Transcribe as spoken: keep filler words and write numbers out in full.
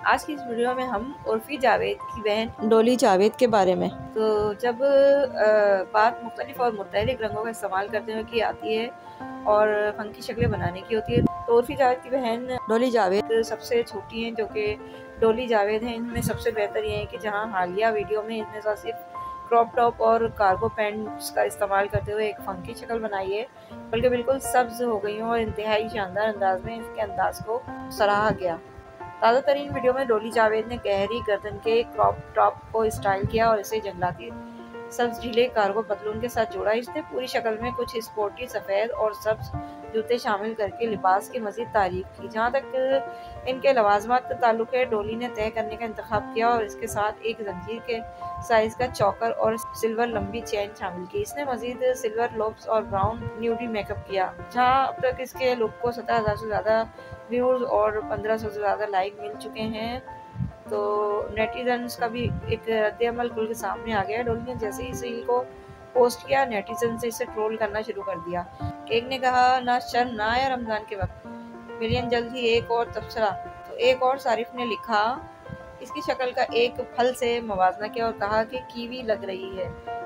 आज की इस वीडियो में हम उर्फी जावेद की बहन डोली जावेद के बारे में। तो जब आ, बात मुख्तलिफ और मुख्तलिफ रंगों का इस्तेमाल करते हुए की आती है और फंकी शक्लें बनाने की होती है, तो उर्फी जावेद की बहन डोली जावेद सबसे छोटी हैं, जो कि डोली जावेद हैं। इनमें सबसे बेहतर ये है कि जहाँ हालिया वीडियो में इसने सिर्फ क्रॉप टॉप और कार्गो पैंट्स का इस्तेमाल करते हुए एक फंकी शक्ल बनाई है, बल्कि बिल्कुल सब्ज हो गई हूँ और इंतहाई शानदार अंदाज में इसके अंदाज को सराहा गया। ताज़ा तरीन वीडियो में डोली जावेद ने गहरी गर्दन के क्रॉप टॉप को स्टाइल किया और इसे जंगलाती सब्ज ढीले कार्गो पतलून के साथ जोड़ा। इसने पूरी शक्ल में कुछ स्पोर्टी सफ़ेद और सब्ज जूते शामिल करके लिबास की मज़ीद तारीफ की। जहाँ तक इनके लवाजमात का ताल्लुक है, डोली ने तय करने का इंतखाब किया और इसके साथ एक जंजीर के साइज का चौकर और सिल्वर लंबी चेन शामिल की। इसने मजीद सिल्वर लोब्स और ब्राउन न्यूडी मेकअप किया। जहाँ अब तक इसके लुक को सत्रह हजार से ज़्यादा व्यूज़ और पंद्रह सौ से ज़्यादा लाइक मिल चुके हैं, तो नेटिजन्स का भी एक रद्द-ए-अमल खुल के सामने आ गया। डोली ने जैसे ही इस रील को पोस्ट किया, नेटिजन से इसे ट्रोल करना शुरू कर दिया। एक ने कहा, ना शर्म ना आया रमज़ान के वक्त, मिलियन जल्द ही एक और तबसरा। तो एक और सारिफ ने लिखा, इसकी शक्ल का एक फल से मवाजना किया और कहा कि कीवी लग रही है।